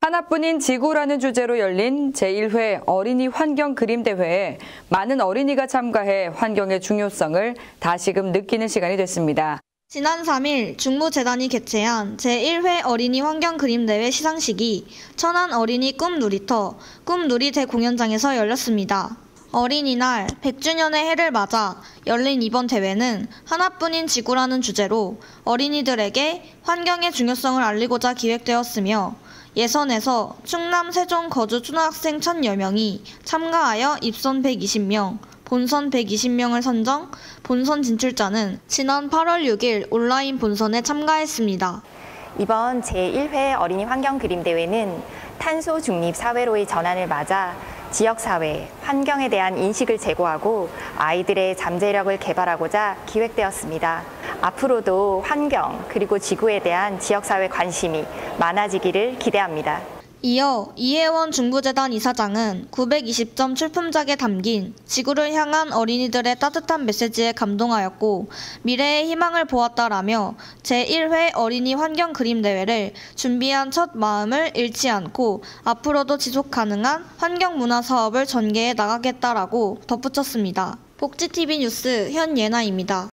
하나뿐인 지구라는 주제로 열린 제1회 어린이 환경 그림 대회에 많은 어린이가 참가해 환경의 중요성을 다시금 느끼는 시간이 됐습니다. 지난 3일 중부재단이 개최한 제1회 어린이 환경 그림 대회 시상식이 천안 어린이 꿈 놀이터 꿈놀이 대공연장에서 열렸습니다. 어린이날 100주년의 해를 맞아 열린 이번 대회는 하나뿐인 지구라는 주제로 어린이들에게 환경의 중요성을 알리고자 기획되었으며 예선에서 충남 세종 거주 초등학생 1,010명이 참가하여 입선 120명, 본선 120명을 선정, 본선 진출자는 지난 8월 6일 온라인 본선에 참가했습니다. 이번 제1회 어린이 환경 그림 대회는 탄소 중립 사회로의 전환을 맞아 지역사회, 환경에 대한 인식을 제고하고 아이들의 잠재력을 개발하고자 기획되었습니다. 앞으로도 환경 그리고 지구에 대한 지역사회 관심이 많아지기를 기대합니다. 이어 이혜원 중부재단 이사장은 920점 출품작에 담긴 지구를 향한 어린이들의 따뜻한 메시지에 감동하였고 미래의 희망을 보았다라며 제1회 어린이 환경 그림 대회를 준비한 첫 마음을 잃지 않고 앞으로도 지속 가능한 환경 문화 사업을 전개해 나가겠다라고 덧붙였습니다. 복지TV 뉴스 현예나입니다.